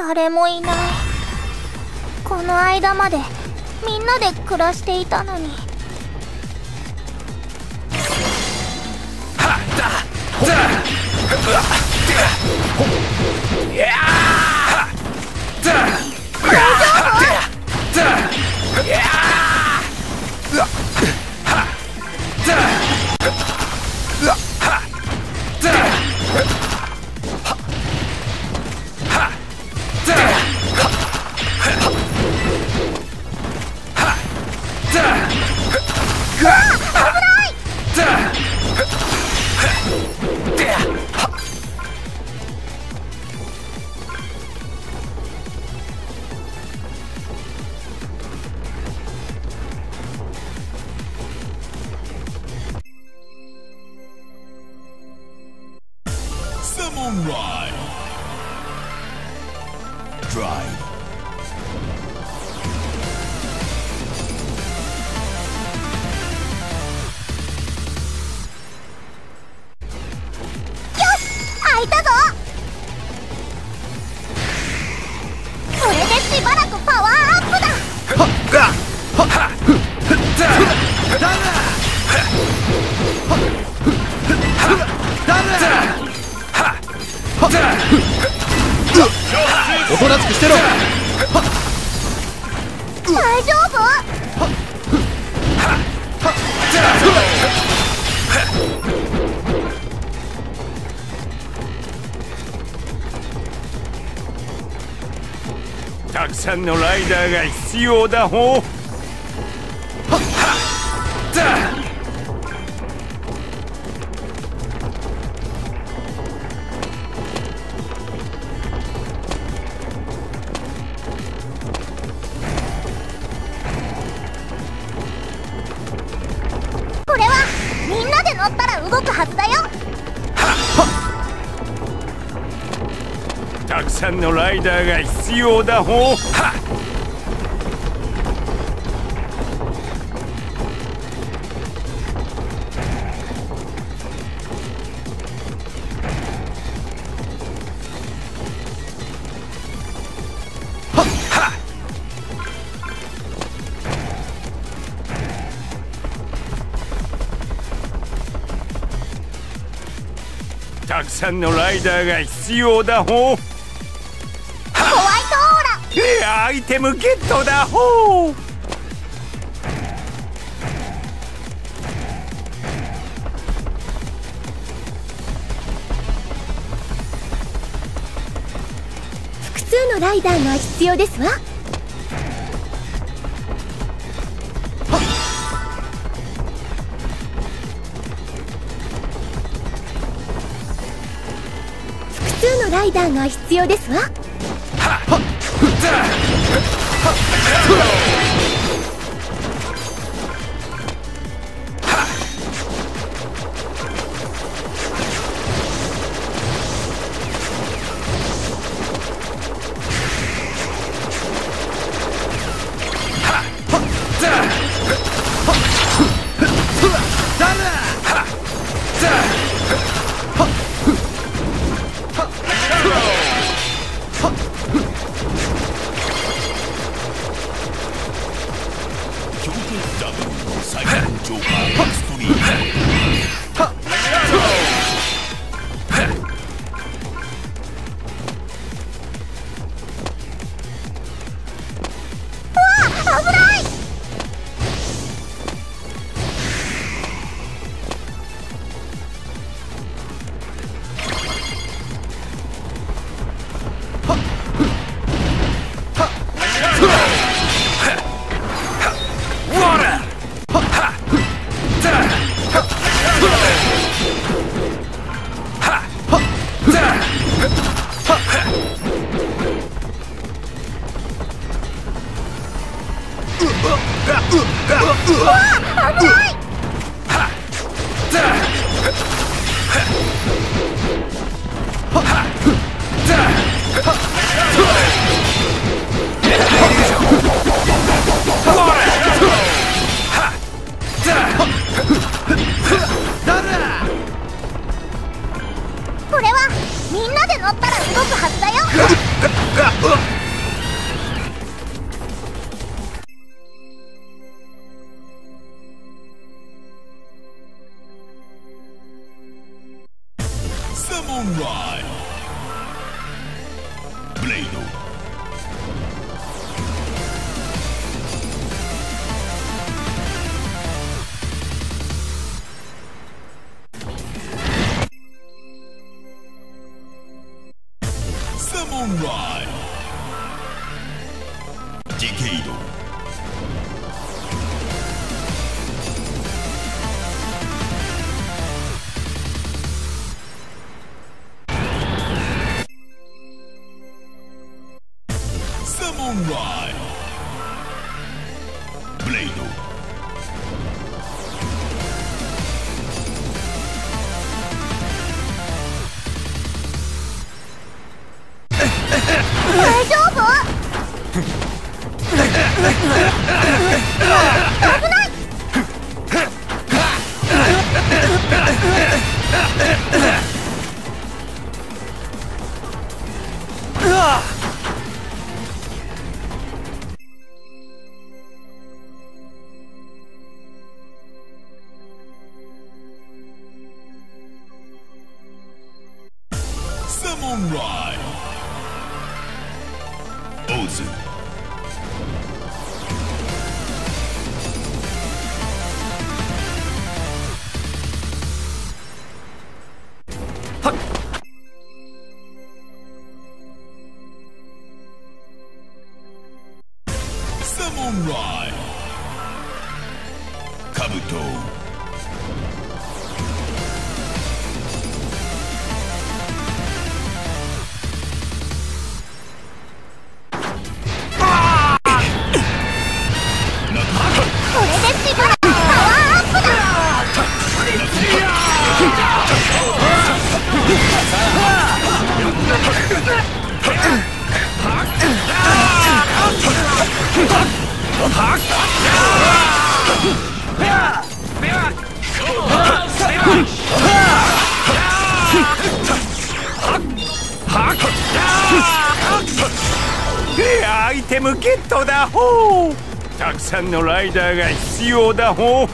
誰もいない。この間までみんなで暮らしていたのに。 Summonride Drive 開いたぞ。これでしばらくパワーアップだ。 おとなしくしてろ。 大丈夫？ たくさんのライダーが必要だほう。 これはみんなで乗ったら動くはずだよ。 たくさんのライダーが必要だほう。たくさんのライダーが必要だほう。 ホワイトオーラ。 アイテムゲットだほう。 複数のライダーが必要ですわ。複数のライダーが必要ですわ。 Summonride Blade Summonride Decade Summonride Blade 大丈夫？危ない！ Summonride Ozu Summonride Kabuto これでしばらくパワーアップだ！ アイテムゲットだほう。たくさんのライダーが必要だほう。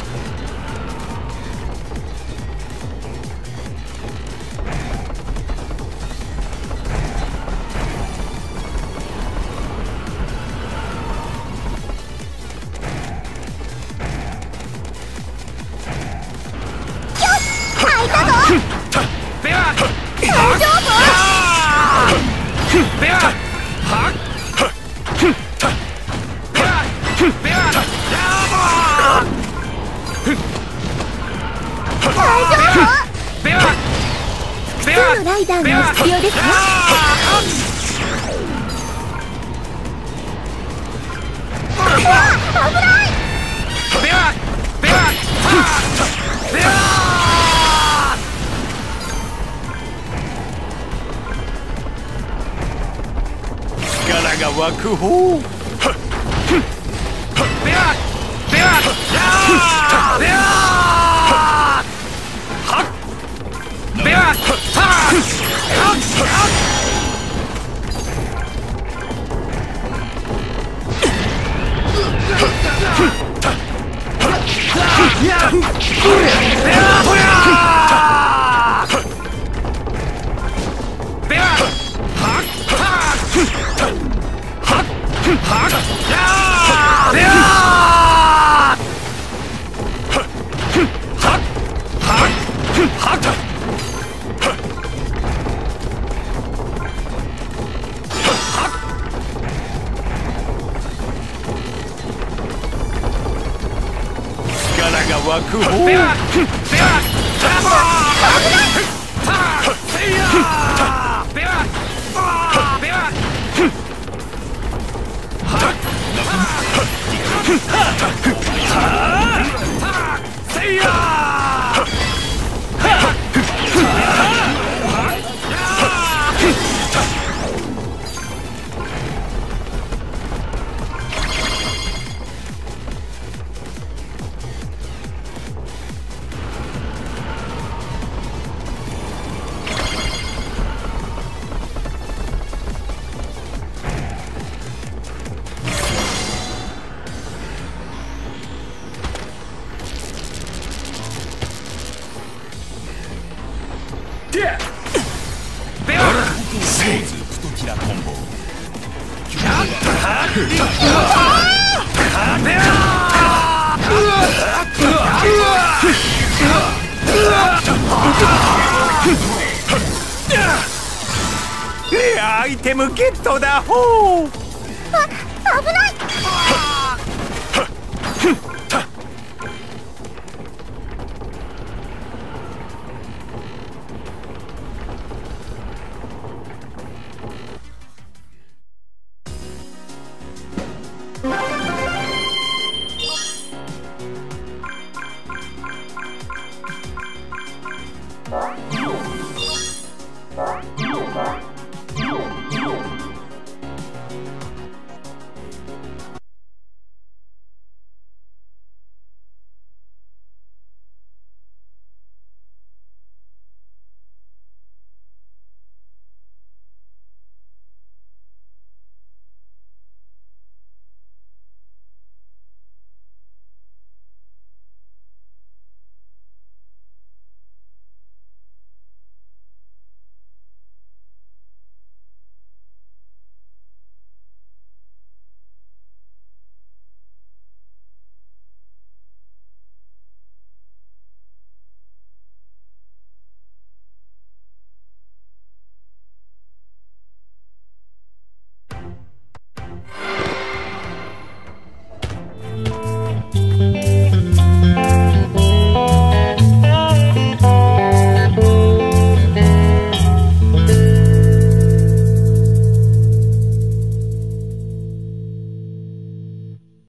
開いたぞ！大丈夫？大丈夫？複数のライダーが必要ですね。危ない！ 力が湧くほう。湧くほう。 combo. レアアイテムゲットだほう。 危ない。